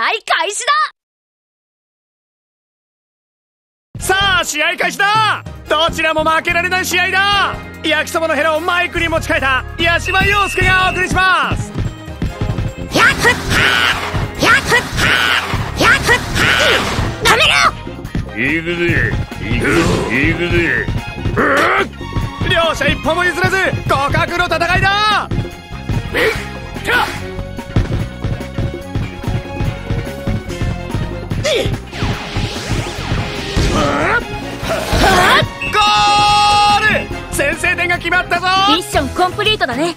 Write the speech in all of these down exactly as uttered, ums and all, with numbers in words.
開始だ。 さあ試合開始だ。どちらも負けられない試合だ。焼きそばのヘラをマイクに持ち替えた八島陽介がお送りします。 やっふっやっふっやっふっダメだ。 行くぜ行くぜ行くぜ。 両者一歩も譲らず互角の戦いだ。ゴール。先制点が決まったぞ。 ミッションコンプリートだね。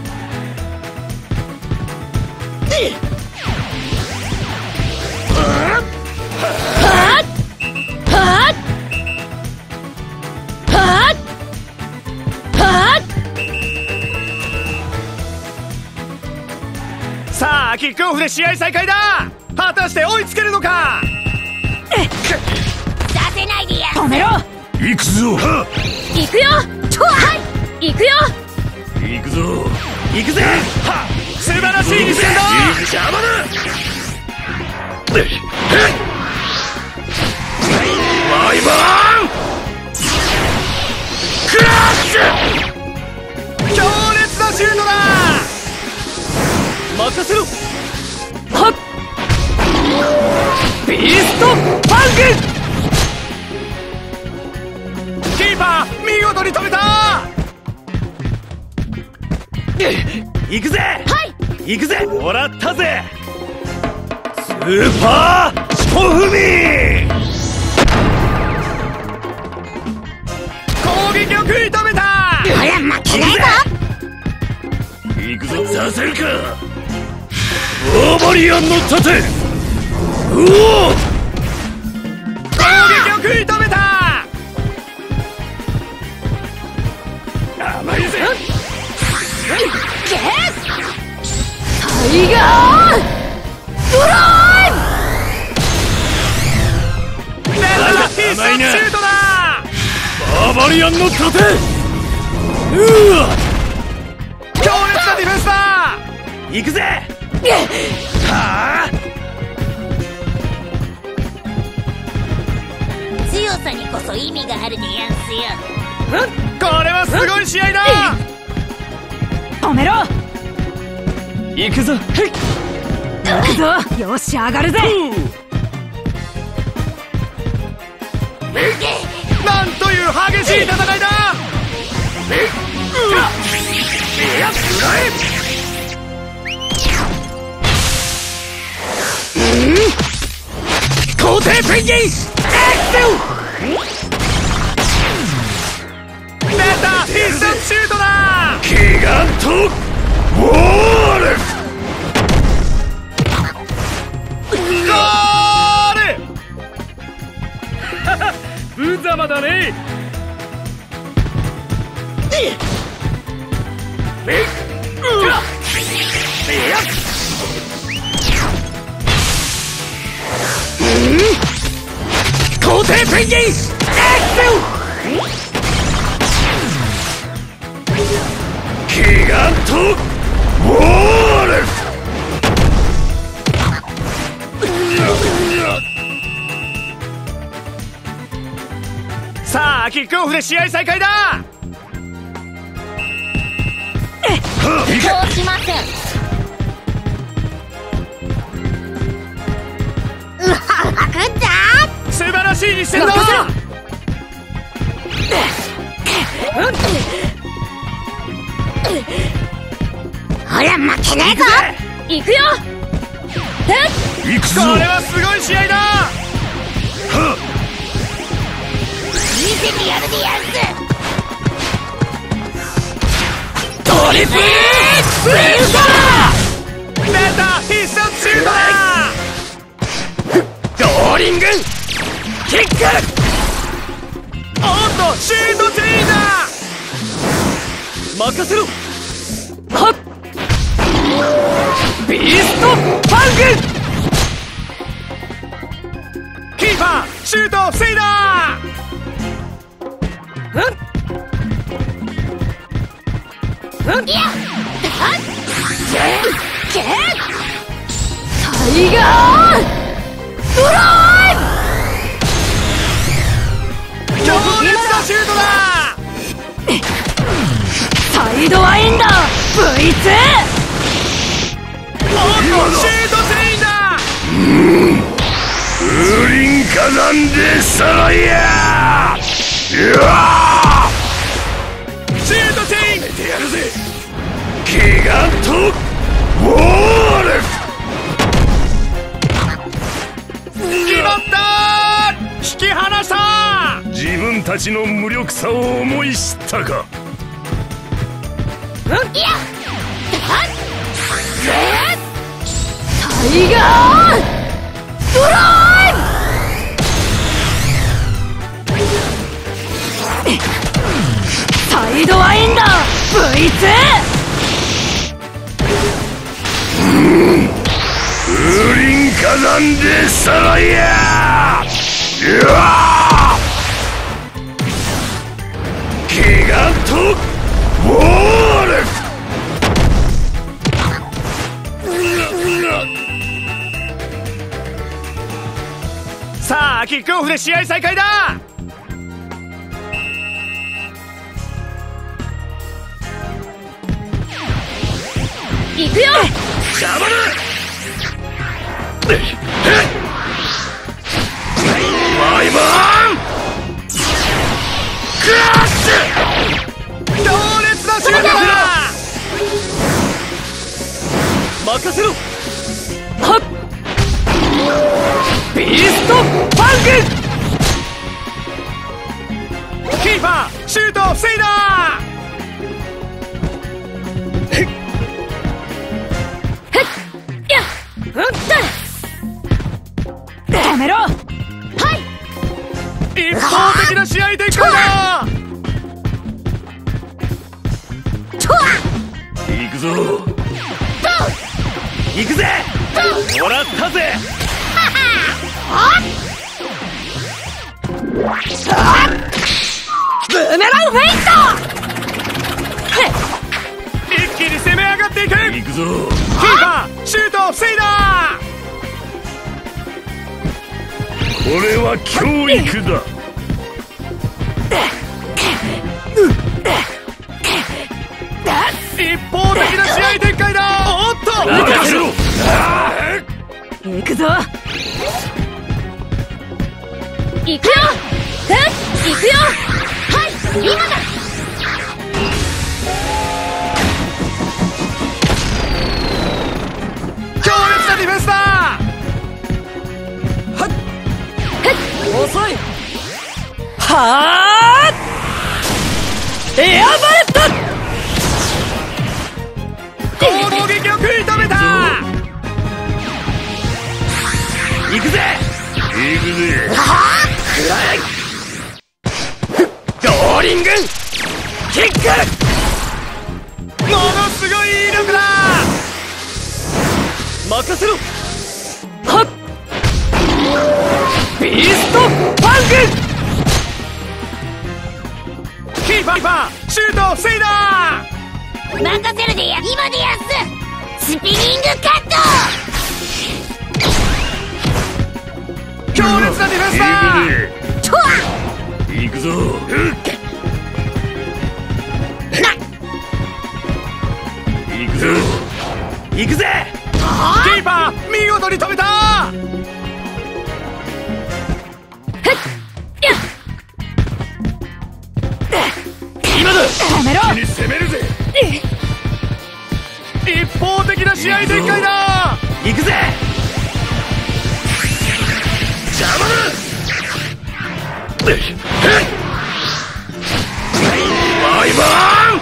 さあキックオフで試合再開だ。果たして追いつけるのか。 させないでや。 止めろ。 行くぞ。 行くよ。はい行くよ。 行くぞ行くぜ。素晴らしい一戦だ。 邪魔だ。ワイバーンクラッシュ。 強烈なシュートだ。任せろ。 はっビーストファング。キーパー見事に止めた。 行くぜ。 はい行くぜ。もらったぜ。スーパーシコフミ。 攻撃を食い止めた。 ほら負けないぞ。 行くぞ。させるかオーバリアンの盾。うお攻撃を食い止めた。 甘いぜ。 ゲスタイガードライ出た。必殺シュートだ。 バーバリアンの盾。うわ強烈なディフェンスだ。 行くぜ。はあ強さにこそ意味があるでやんすよ。 これはすごい試合だ。 止めろ。 行くぞ。 行くぞ。よし上がるぜ。 なんという激しい戦いだ。 皇帝ペンギンエクセ出た。必殺シュートだ。 ギガントウォール。 ゴール。無様だね。 皇帝ペンギンエクセギガントウォール。 さあキックオフで試合再開だ。 そうしません。うわくんだ。 素晴らしい一戦だ。 ほら負けないぞ。行くよ。 行くぞ。 これはすごい試合だ。 見せてやるでやんす。 トリプルスレンサ出た。必殺シュートだ。 ー。ドーリングキック。 おっとシュートチェインだ。任せろ。 はっビーストファンキーパーシュートを防いだ。 いやはっタイガードローン強烈なシュートだ。 サイドワインダー ブイツー。 おっとシュートセインだ。 風林火山でさらえや。うわシュートセイン。 てやるぜ。怪我とウォール。 決まったー。引き離した。 自分たちの無力さを思い知ったか。 いやタイガードライブ。サイドワインダー ブイツー。 風林火山でさらえや。うわ怪我とウォール。 さあキックオフで試合再開だ。 行くよ。 邪魔だ。ワイマンクラッシ強烈なシュートだ。任せろ。 はっビーストファンキーパーシュートを防いだ。 止めろ。 一方的な試合展開だ。 行くぞ。行くぜ。もらったぜ。 ブーメランフェイン一気に攻め上がっていく。 行くぞ。 キーパーシュートを防いだ。 これは教育だ。 一方的な試合展開だ。おっと任せろ。 行くぞ。行くよ。え行くよ。 はい今だ。 強烈なディフェンスだ。 遅い。はあエアバレット。 攻撃を食い止めた。 行くぜ。行くぜ。 ドーリングキック。ものすごい威力だ。任せろ。 はっビーストファンキーパーシュートを防いだ。 任せるでや今でやす。スピニングカット。 強烈なディフェンスだ。 とわ行くぞ。行くぞ。行くぜ。 キーパー見事に止めた。 今だ。 止めろ。 に攻めるぜ。 一方的な試合展開だ。 行くぜ。邪魔だ。ワイマン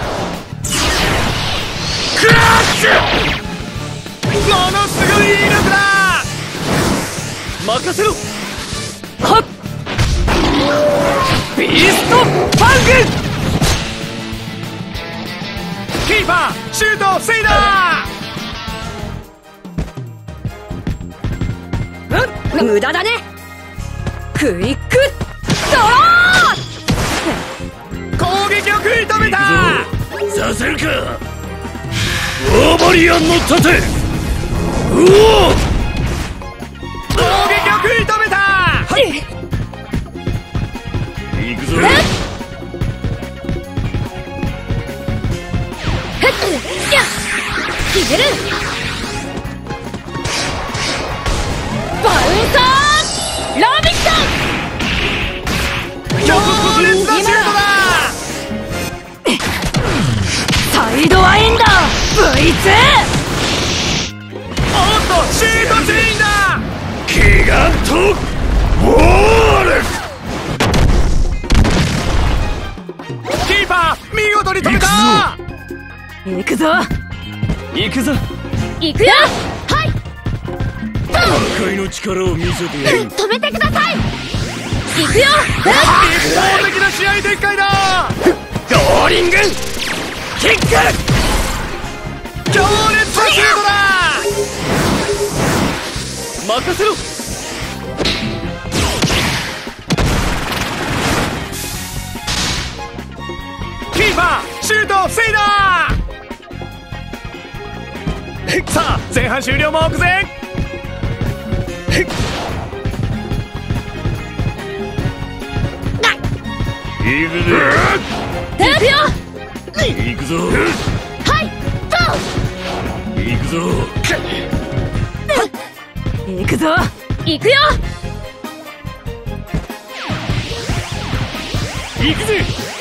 クラッシュ。 ものすごい威力だ。任せろ。 はっビーストファンキーパーシュートを防いだ。 グ。無駄だね。クイックドロ攻撃を食い止めた。 させるか。オーバリアンの盾。うお攻撃を食い止げる。バウンサーラビット。 強烈なシュートだ。 サイドワインダー ブイツー。 おっとシュートチェインだ。 ギガントウォール。 キーパー見事に止めた。 行くぞ行くぞ。 行くよ。はい破壊の力を見せてやる。 止めてください。行くよ。 一方的な試合展開だ。 ドーリングキック。 強烈なシュートだ。任せろ。キーパーシュートを防いだ。さあ前半終了目前。 行くぜ。 行くよ。 行くぞ。 はい行くぞ。 行くぞ。行くよ。 行くぜ。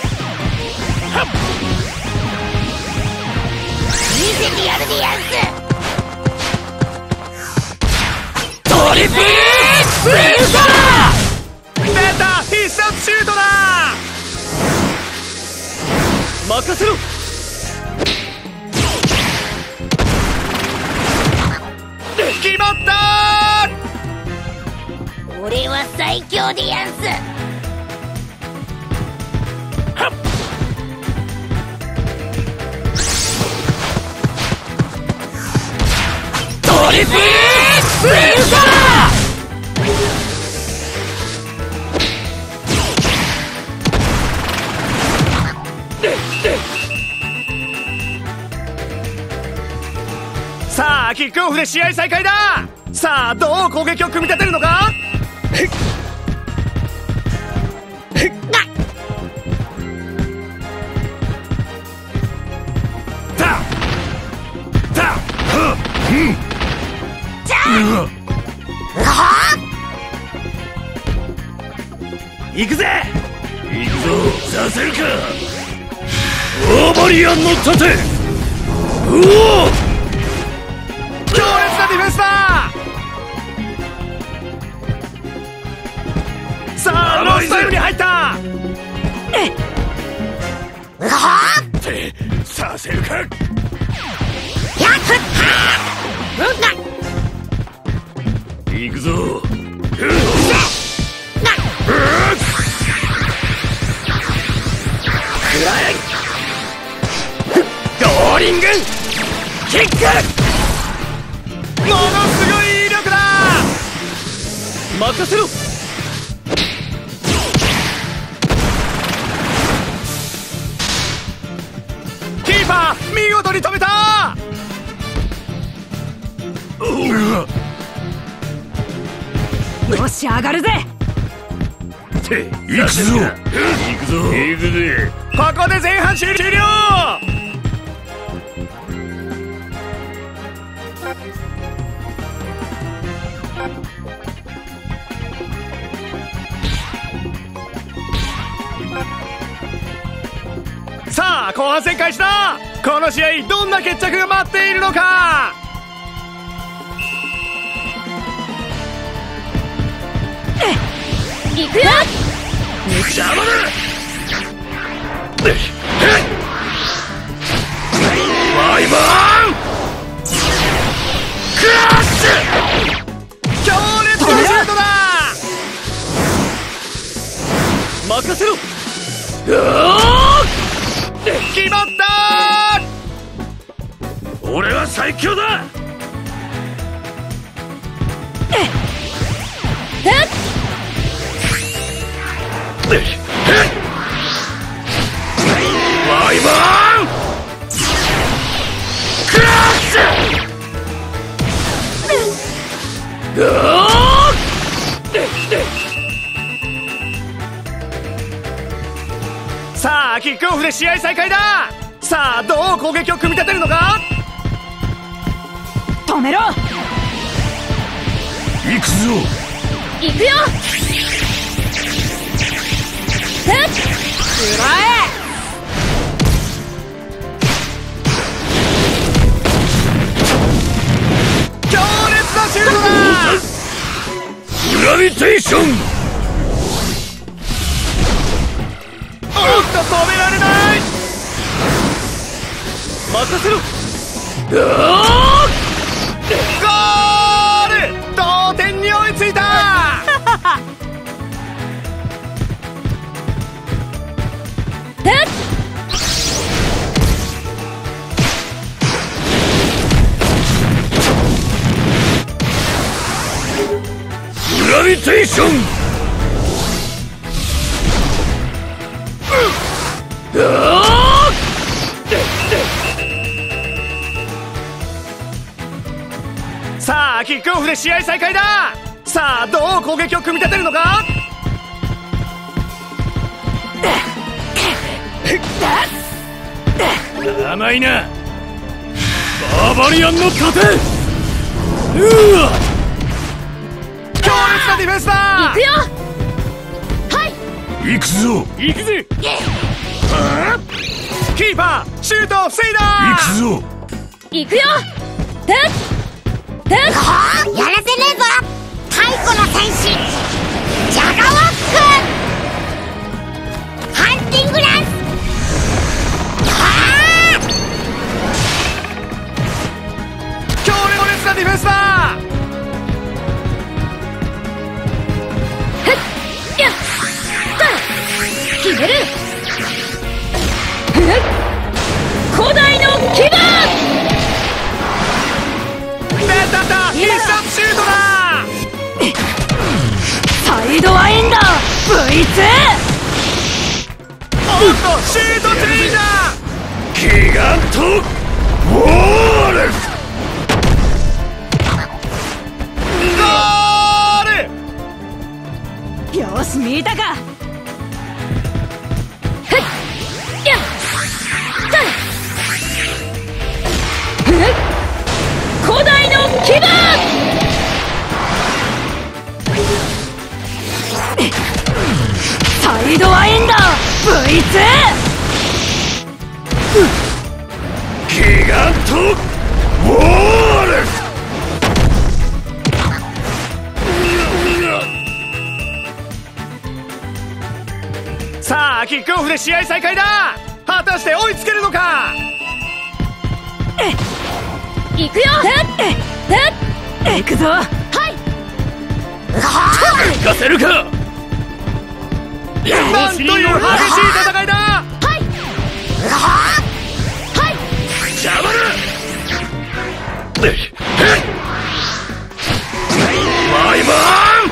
見せてやるでやんす。 トリプルスプリンタ出た必殺シュートだ。任せろ。決まった。 俺は最強でやんす。 トリプルスプリンタさあキックオフで試合再開だ。さあどう攻撃を組み立てるのか。 行くぜ。行くぞ。させるか。オーバリアンの盾。うお強烈なディフェンスだ。さあロスタイムに入った。 ってさせるか。 やっ行くぞ。ドーリングキック。 ものすごい威力だ。任せろ。キーパー見事に止めた。 よし上がるぜ。 って行くぞ。行くぞ。行くぜ。 ここで前半終了。さあ後半戦開始だ。この試合どんな決着が待っているのか。 行くよ。 邪魔だ。ワイバーンクラッシ強烈なシュートだ。任せろ。決まった。 俺は最強だ。ワイバーンクラッシュ。 さあキックオフで試合再開だ。さあどう攻撃を組み立てるのか。 止めろ。 行くぞ。 行くよ。ふっ、くらえ。 強烈なシュートだ。 グラビテーション。 おっと止められない。任せろ。ゴール。同点に追いついた。 ふっ、 グラビテーション。 さあキックオフで試合再開だ。さあどう攻撃を組み立てるのか。 甘いな。バーバリアンの盾。うわ、 強烈なディフェンスだ。 行くよ。はい。 行くぞ。 行くぜ。キーパーシュートを防いだ。 行くぞ。 行くよ。ふっ、ふっ、 やらせねえぞ太古の戦士ジャガワック。ハンティングランス。 強烈なディフェンスだ。 ふっ、やっ、決める。ふっ、古代の牙。 出たった必殺シュートだ。 サイドワインダー ブイツー。 おっとシュートチェンジャー。 ギガントウォール。 ゴール。 よし見たか。ふっ、やっ、ふっ、古代の牙。サイドワインダー ブイツー。 ギガントウォール。 さあキックオフで試合再開だ。果たして追いつけるのか。 行くよ。ふっ、行くぞ。はい。 行かせるか。 なんという激しい戦いだ。 はいはい。 邪魔だ。マイマン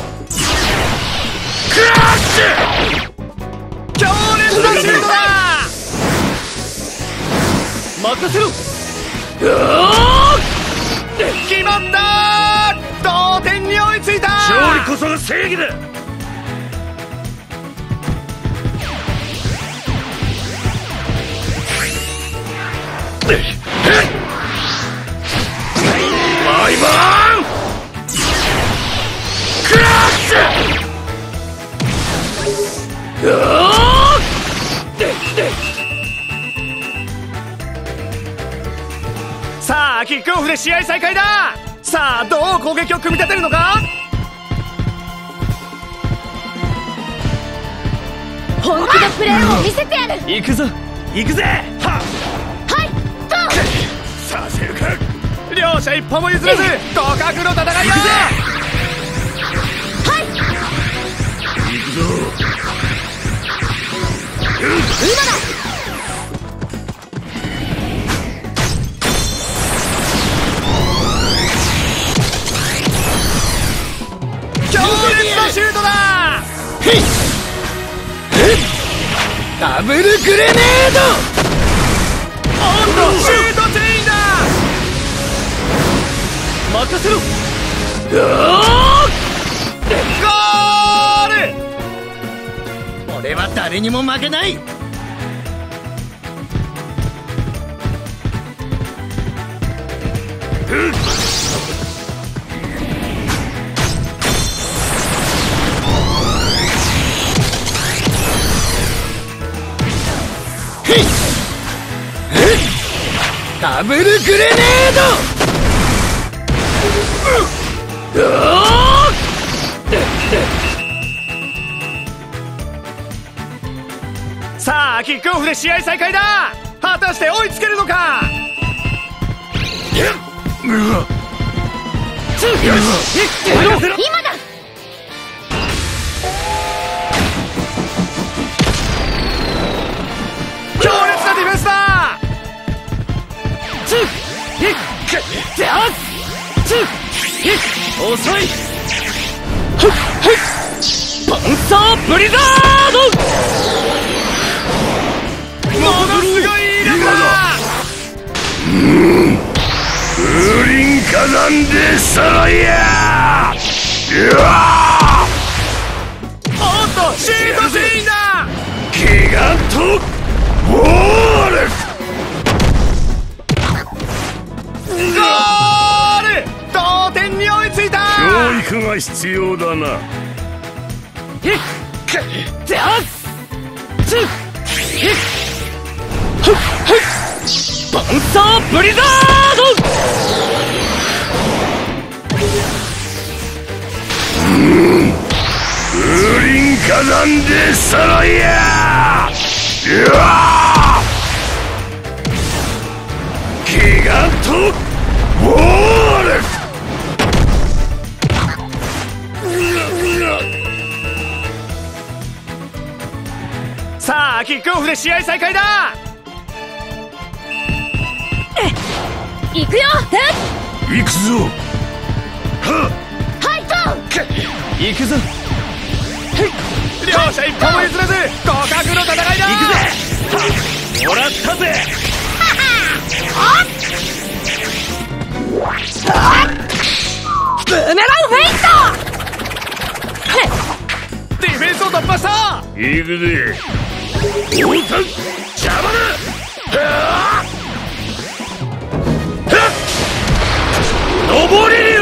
クラッシュ。 強烈なシュートだ。任せろ。決まった。同点に追いついた。 勝利こそが正義だ。マイマンクラッシュ。 さあキックオフで試合再開だ。さあどう攻撃を組み立てるのか。 本気のプレーを見せてやる。 行くぞ。行くぜ。ははい、ゴー。 させるか。 両者一歩も譲らず互角の戦いだ。 はい、 行くぞ。 今だ。 強烈なシュートだ。 ダブルグレネード。 おっとシュートチェインだ。任せろ。ゴール。俺は誰にも負けない。 うダブルグレネード。うおさあキックオフで試合再開だ。果たして追いつけるのか。 今だ。 強烈なディフェンスだ。 遅い。パンサーブリザード。 ものすごい威力だ。 風林火山でさらや。うわおっとシートシーンだ。 ギガントウォール。 ゴール。同点に追いついた。 教育が必要だな。パンサーブリザード。風林火山でさらや。うわギガントウォール。 さあキックオフで試合再開だ。 行くよ。 行くぞ。はハイト行くぞ。 両者一歩も譲らず互角の戦いだ。 行くぜ。もらったぜ。 ブーメランフェイント。 ディフェンスを突破した。 行くぜ。おうさん邪魔だ。はあ上り流。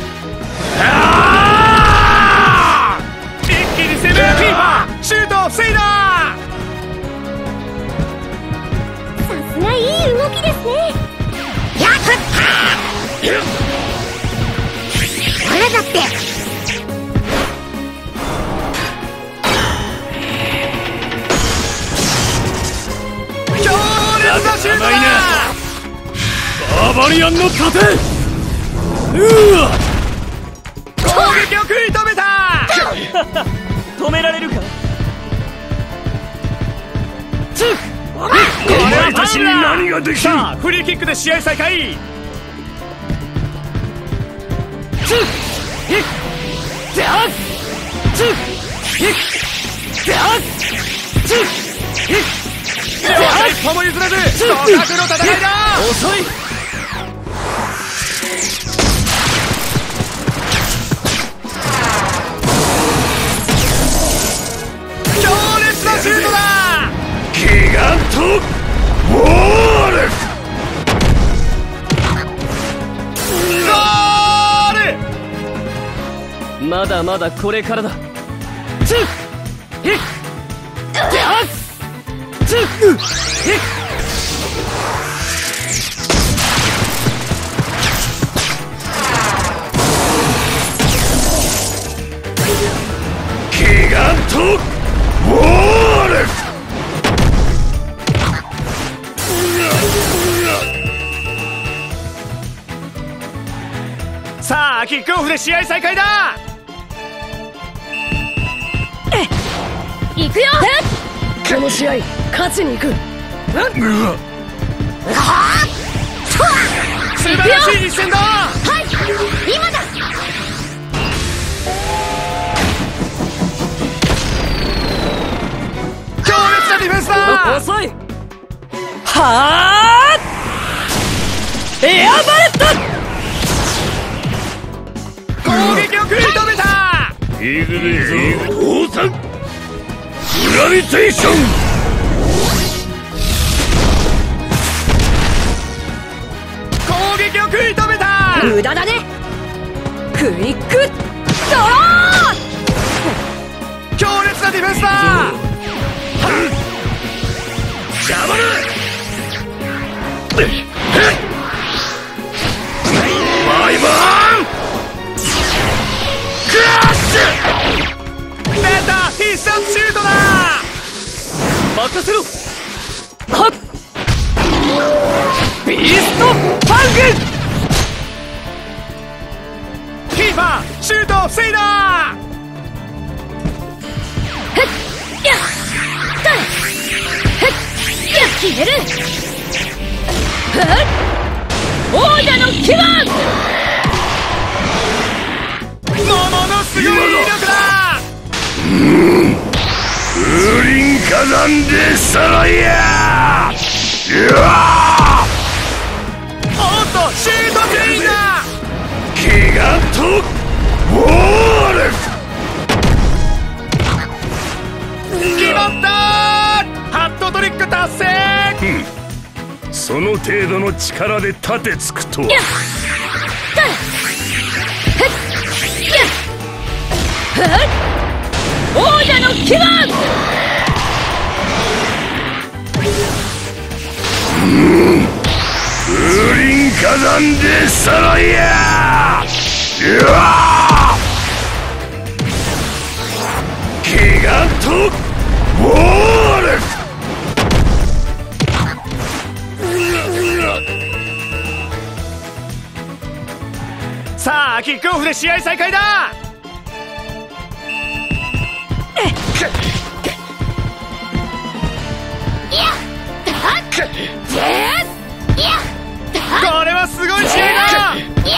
あ一気に攻めるキーパー。シュートを防いだ。 さすがいい動きですね。やったー。俺だって強烈なシュートだ。 バーバリアンの盾。うわ攻撃を食い止めた。 止められるか。 これお前はたちに何ができる。 さあフリーキックで試合再開。両者一歩も譲らず互角の戦いだ。 遅い。 強烈なシュートだ。 ギガントウォール。 ゴール。 まだまだこれからだ。ギガントウォール。 さあキックオフで試合再開だ。 行くよ。この試合勝ちに行く。 素晴らしい一戦だ。 はい今だ。 強烈なディフェンスだ。 遅い。はあエアバレット。 攻撃を食い止めた。 いくぜ。父さんグラビテーション。 攻撃を食い止めた。 無駄だね。クイックドロー。 強烈なディフェンスだ。 邪魔だ。マイマンクラッシュ。 出た、必殺シュートだ。任せろ。 はっビーストファング。 キーパーシュートを防いだ。 やっ決める。王者の気分。 ものすごい威力だ。 風林火山でさらや。 おっと、シュート全員だ。 怪我とウォール。 決まった。ハットトリック達成。 その程度の力で立てつくとは。 王者の気分。 風林火山でさらや。怪我とウォール。 さあキックオフで試合再開だ。これはすごい試合だ。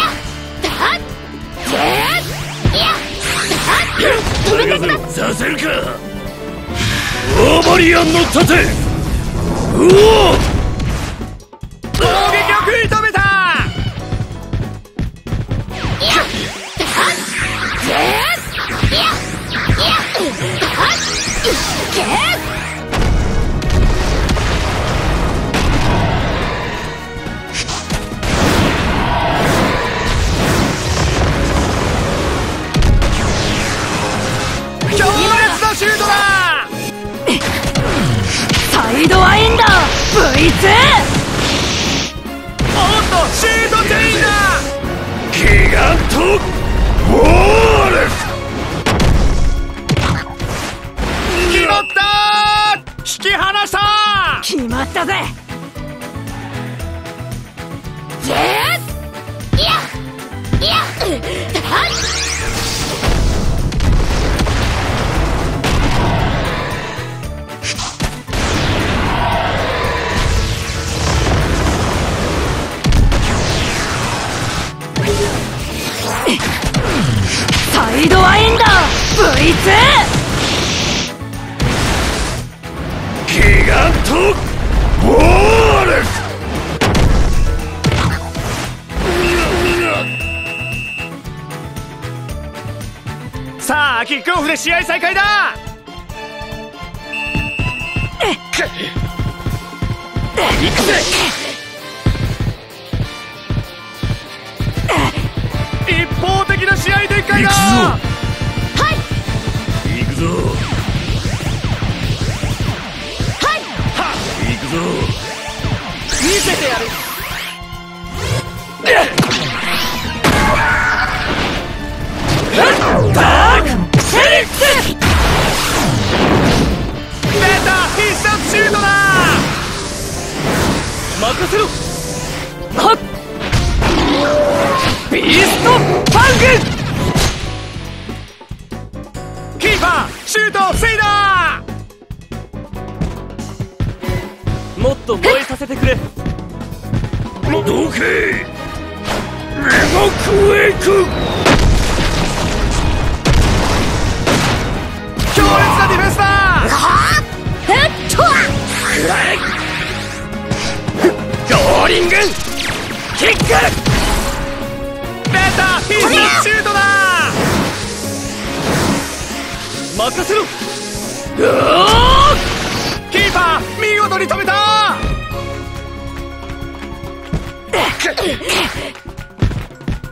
させるかオーバリアンの盾。うお攻撃を食い止めた。強烈なシュートだ。 サイドワインダー ブイツー。 おっと、シュート全員だ。 怪我とウォール。 決まった。引き離した。 決まったぜ。サイドワインダー ブイツー。 怪我とウォール。 さあキックオフで試合再開だ。 行くぜ。 一方的な試合展開だ。 行くぞ。行くぞ。 見せてやる。 ダークフェニックス。 出た、必殺シュートだ。任せろ。 はっビーストファング。 キーパーシュートを防いだ。 もっと燃えさせてくれ。 どけメガクエイク。 強烈なディフェンスだ。 ローリングキック。 出た、必殺シュートだ。 任せろ。 キーパー見事に止めた。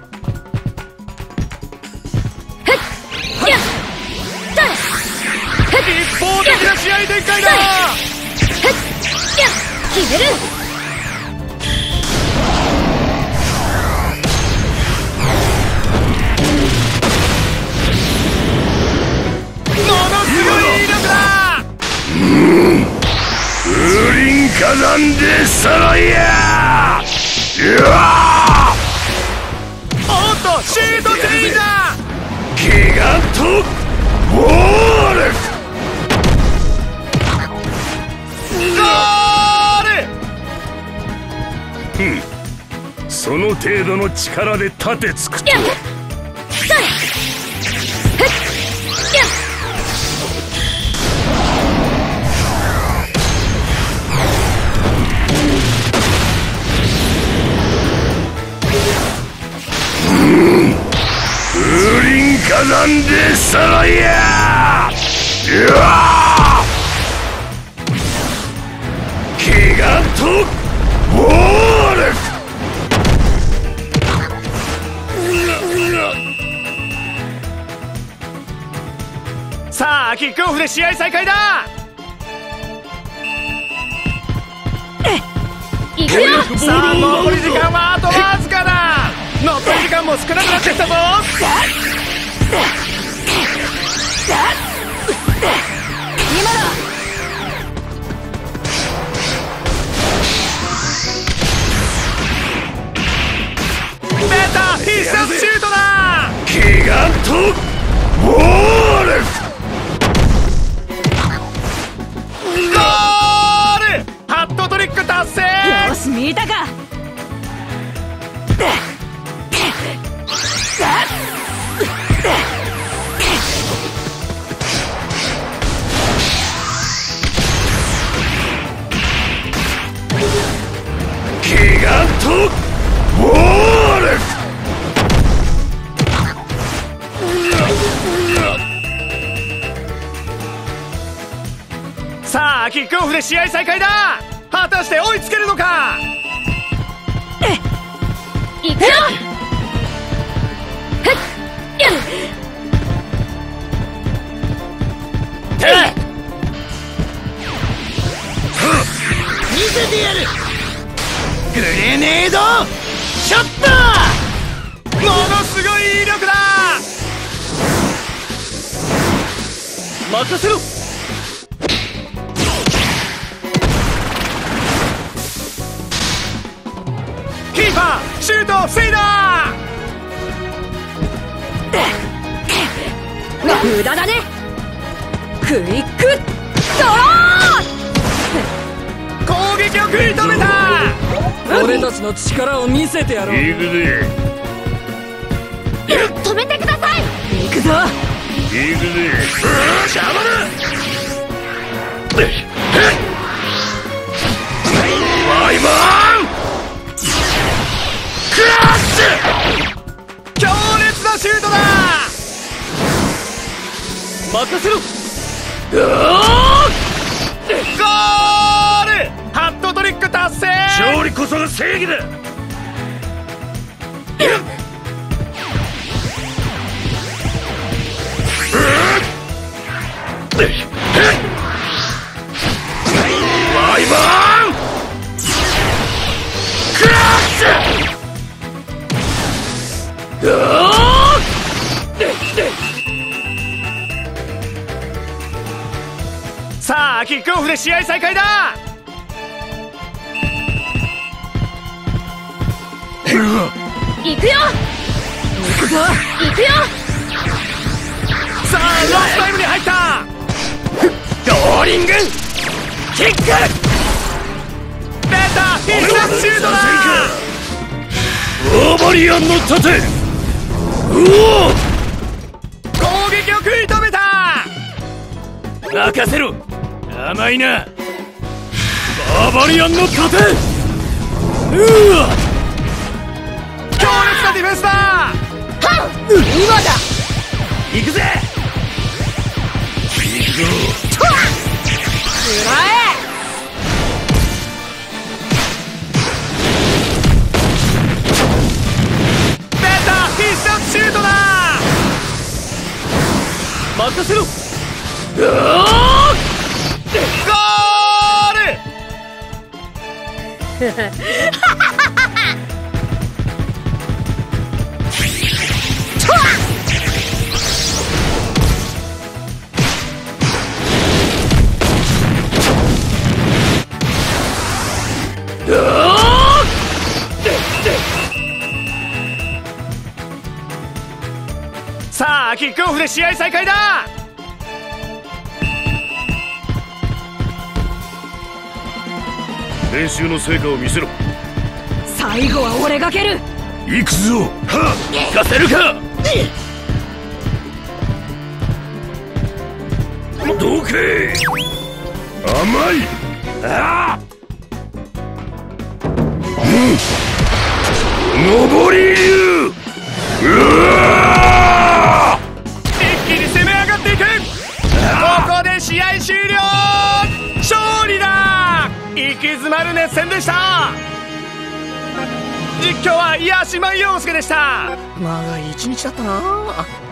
決める。 ものすごい威力だ。 風林火山でさらやー。うわおっとシートチェンジだ。 ギガントウォール。 ゴール。 ふん、その程度の力で盾つくとは。風林火山でさらやー。うわーギガントウォール。 さあキックオフで試合再開だ。 いくよ。 さあ残り時間はあとわずかだ。残り時間も少なくなってきたぞ。 今だ。 出た必殺シュートだ。 ギガントウォール。 ゴール。ハットトリック達成。 よし見たか。 ギガントウォール。 さあキックオフで試合再開だ。果たして追いつけるのか。 いくよ。 見せてやる。グレネードショット。 ものすごい威力だ。 任せろ。 キーパーシュートを防いだ。 無駄だね。クイックドロ攻撃を食い止めた。 俺たちの力を見せてやろう。 行くぜ止めてください。 ー行くぞ。 行くぜ。邪魔だ。ワイマンクラッシュ。 強烈なシュートだ。 任せろ。 ゴール。ハットトリック達成。 勝利こそが正義だ。ワイマンクラッシュ。 さあキックオフで試合再開だ。 いくよ。 行くぞ。 いくよ。 さあラストタイムに入った。 ローリングキック。 出た必殺シュートだ。 オーバリアンの盾。うお攻撃を食い止めた。 任せろ。甘いなバーバリアンの盾。うわ強烈なディフェンスだ。 今だ。 行くぜ。行くぞ。 つらえ。 出た必殺シュートだ。 任せろ。 ゴール。 さあキックオフで試合再開だ。 練習の成果を見せろ。 最後は俺が蹴る。 行くぞ。はっ、行かせるか。どけ。甘い。ああ、上り竜。うわ、 一気に攻め上がっていく。ここで試合終了。勝利だ。息詰まる熱戦でした。実況は八島陽介でした。長い一日だったな。